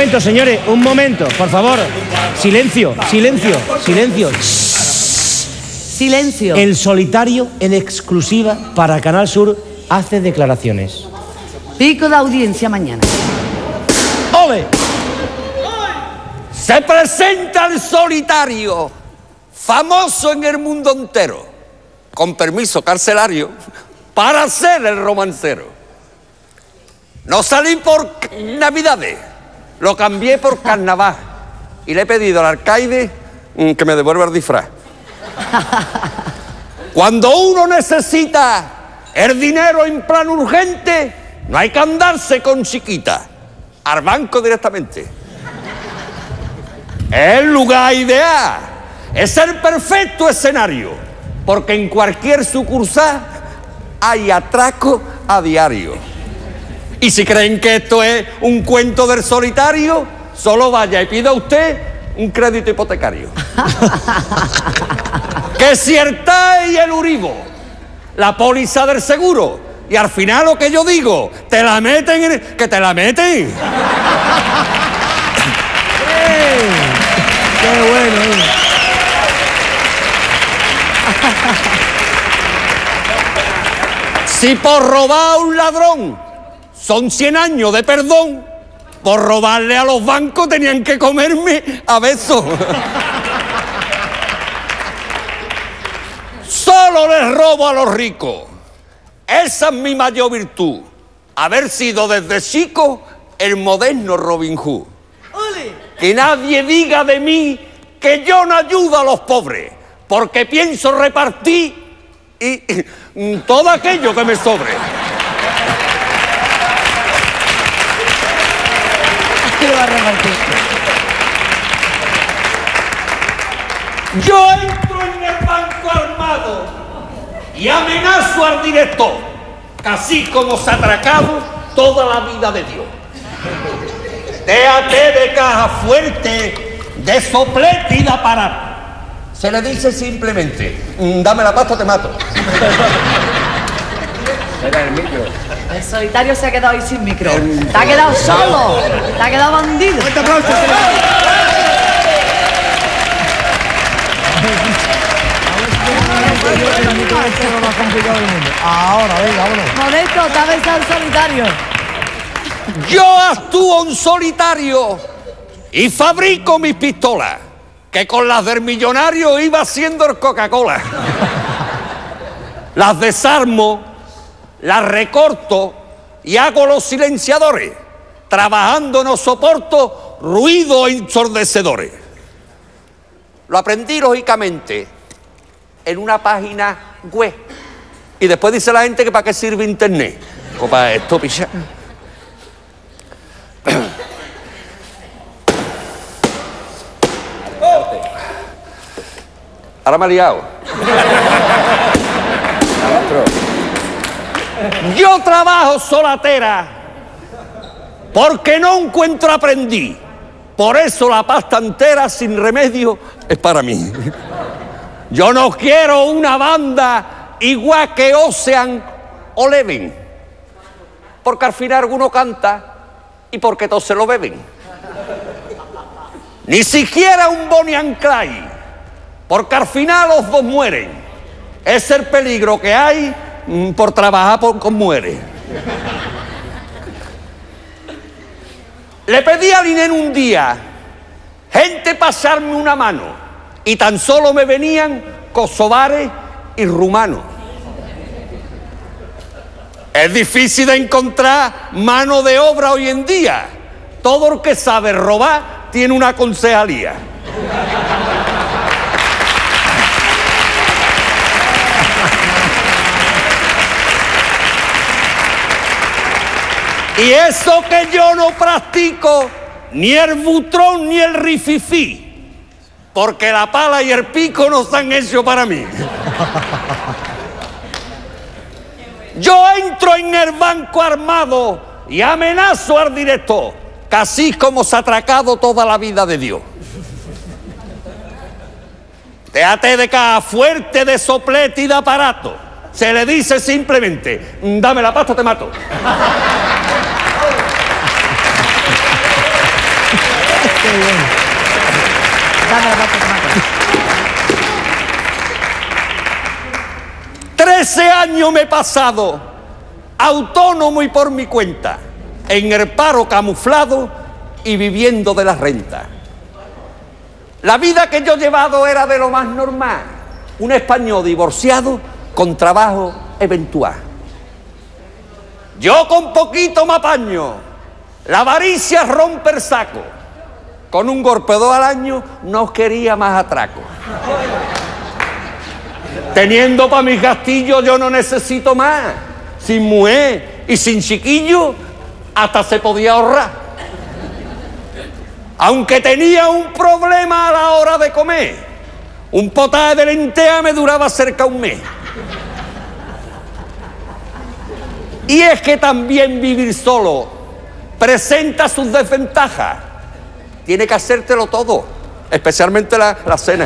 momento, señores, un momento, por favor. Silencio, silencio, silencio. Silencio. El Solitario, en exclusiva para Canal Sur, hace declaraciones. Pico de audiencia mañana. ¡Ole! Se presenta el Solitario, famoso en el mundo entero, con permiso carcelario, para ser el romancero. No salí por Navidades, lo cambié por Carnaval y le he pedido al alcaide que me devuelva el disfraz. Cuando uno necesita el dinero en plan urgente, no hay que andarse con chiquita, al banco directamente. Es el lugar ideal, es el perfecto escenario, porque en cualquier sucursal hay atraco a diario. Y si creen que esto es un cuento del Solitario, solo vaya y pida usted un crédito hipotecario. Que si el TAE y el Uribo, la póliza del seguro, y al final lo que yo digo, te la meten en que te la meten. ¡Qué bueno! Si por robar a un ladrón son 100 años de perdón, por robarle a los bancos tenían que comerme a besos. Solo les robo a los ricos. Esa es mi mayor virtud, haber sido desde chico el moderno Robin Hood. Que nadie diga de mí que yo no ayudo a los pobres, porque pienso repartir y todo aquello que me sobre. Yo entro en el banco armado y amenazo al director, casi como se ha atracado toda la vida de Dios. Déjate de caja fuerte, de soplete y de aparato. Se le dice simplemente, dame la pasta, te mato. El Solitario se ha quedado ahí sin micro. Te ha quedado solo. Te ha quedado bandido. ¡Fuerte aplauso! Ahora, venga, vámonos. Modesto, te ha besado el Solitario. Yo actúo en solitario y fabrico mis pistolas, que con las del millonario iba haciendo el Coca-Cola. Las desarmo, las recorto y hago los silenciadores. Trabajando no soporto ruidos ensordecedores. Lo aprendí lógicamente en una página web. Y después dice la gente que para qué sirve internet. Pues para esto, picha. Ahora me ha liado. Yo trabajo solatera porque no encuentro aprendiz. Por eso la pasta entera sin remedio es para mí. Yo no quiero una banda igual que Ocean o Leven, porque al final alguno canta y porque todos se lo beben. Ni siquiera un Bonnie and Clyde, porque al final los dos mueren. Es el peligro que hay por trabajar con muere. Le pedí a Inés un día, gente pasarme una mano, y tan solo me venían kosovares y rumanos. Es difícil de encontrar mano de obra hoy en día. Todo el que sabe robar tiene una concejalía. Y eso que yo no practico ni el butrón ni el rififí, porque la pala y el pico no están hechos para mí. Yo entro en el banco armado y amenazo al director, casi como se ha atracado toda la vida de Dios. Déjate de caja fuerte, de soplete y de aparato. Se le dice simplemente, dame la pasta, te mato. qué bien. Dame la pasta de tomate. 13 años me he pasado autónomo y por mi cuenta, en el paro camuflado y viviendo de las rentas. La vida que yo he llevado era de lo más normal, un español divorciado con trabajo eventual. Yo con poquito me apaño, la avaricia rompe el saco, con un golpe 2 al año no quería más atraco. Teniendo para mis gastillos yo no necesito más, sin mujer y sin chiquillo hasta se podía ahorrar. Aunque tenía un problema a la hora de comer, un potaje de lenteja me duraba cerca de un mes. Y es que también vivir solo presenta sus desventajas. Tiene que hacértelo todo, especialmente la cena.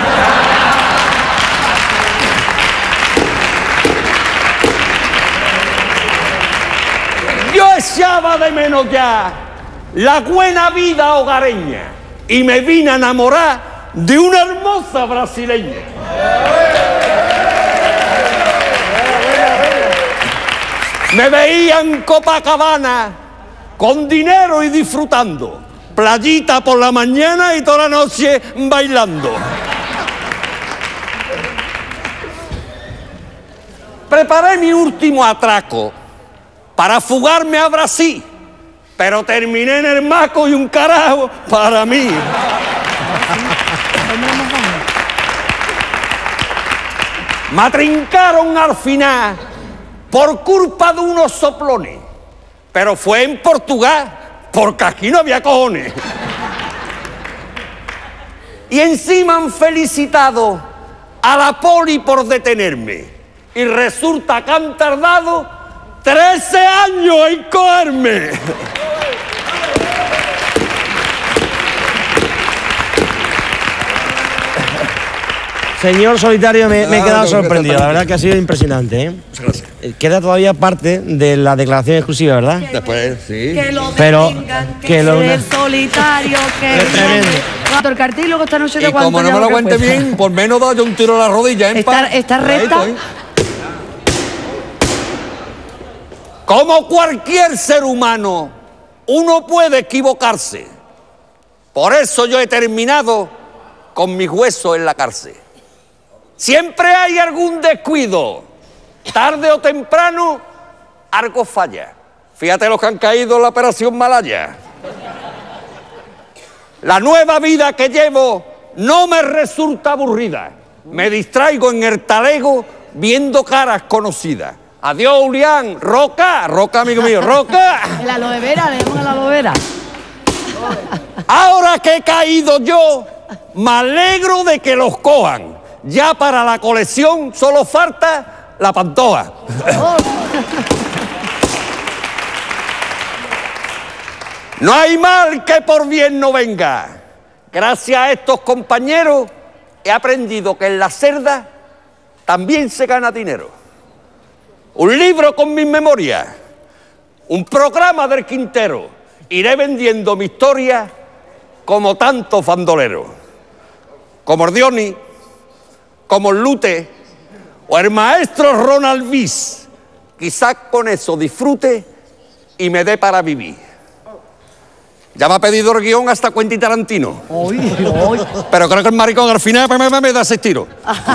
Yo echaba de menos ya la buena vida hogareña y me vine a enamorar de una hermosa brasileña. Me veía en Copacabana con dinero y disfrutando, playita por la mañana y toda la noche bailando. Preparé mi último atraco para fugarme a Brasil, pero terminé en el maco y un carajo para mí. Me atrincaron al final por culpa de unos soplones, pero fue en Portugal, porque aquí no había cojones. Y encima han felicitado a la poli por detenerme, y resulta que han tardado 13 años en cogerme. Señor Solitario, me he quedado sorprendido. La verdad que ha sido impresionante, ¿eh? Muchas gracias. Queda todavía parte de la declaración exclusiva, ¿verdad? Después, sí. Que lo Pero detengan, que que lo- el solitario, que Es tremendo. cuánto el cartel, luego esta noche de Y cuánto como no ya me lo que cuente cuesta. bien, por menos da yo un tiro a la rodilla, ¿eh? Está recta. Ahí estoy. Como cualquier ser humano, uno puede equivocarse. Por eso yo he terminado con mis huesos en la cárcel. Siempre hay algún descuido. Tarde o temprano, algo falla. Fíjate los que han caído en la operación Malaya. La nueva vida que llevo no me resulta aburrida. Me distraigo en el talego viendo caras conocidas. Adiós, Julián. Roca, Roca, amigo mío, Roca. El aloe vera, le llaman el aloe vera. Ahora que he caído yo, me alegro de que los cojan. Ya para la colección solo falta la pantoja. No hay mal que por bien no venga. Gracias a estos compañeros he aprendido que en la cerda también se gana dinero. Un libro con mis memorias, un programa del Quintero. Iré vendiendo mi historia como tantos bandoleros, como Ordioni, como el Lute o el maestro Ronald Bis. Quizás con eso disfrute y me dé para vivir. Ya me ha pedido el guión hasta Quentin Tarantino. Pero creo que el maricón al final me da 6 tiros.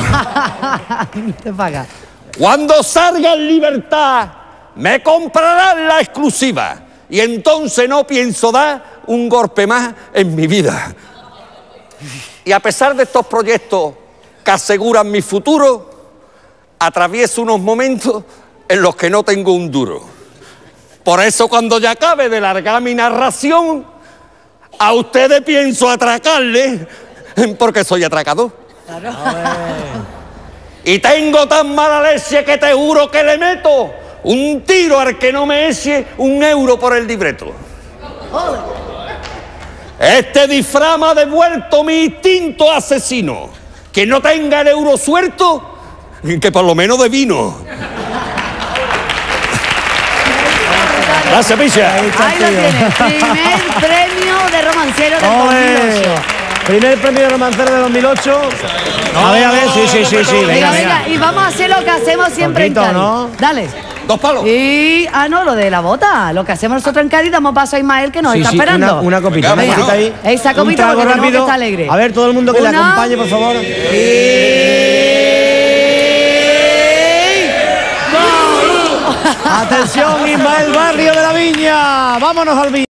Te paga. Cuando salga en libertad, me comprarán la exclusiva. Y entonces no pienso dar un golpe más en mi vida. Y a pesar de estos proyectos que aseguran mi futuro, atravieso unos momentos en los que no tengo un duro. Por eso cuando ya acabe de largar mi narración, a ustedes pienso atracarle, porque soy atracador. Claro. Y tengo tan mala leche que te juro que le meto un tiro al que no me eche 1 euro por el libreto. Este disfraz me ha devuelto mi instinto asesino. Quien no tenga el euro suelto, que por lo menos de vino. Gracias, picha. Ahí lo tienes. Primer premio de romancero del 2023. Primer premio de romancero de 2008. A ver, sí. Venga. Y vamos a hacer lo que hacemos siempre Poquito, en Cádiz. ¿no? Dale. 2 palos. Y, no, lo de la bota. Lo que hacemos nosotros en Cádiz, damos paso a Ismael, que nos está esperando. Una copita, Venga, una copita ahí. Esa Un copita trago porque tenemos que rápido. estar alegre. A ver, todo el mundo que le Una. acompañe, por favor. Atención, Ismael Barrio de la Viña. Vámonos al Viña.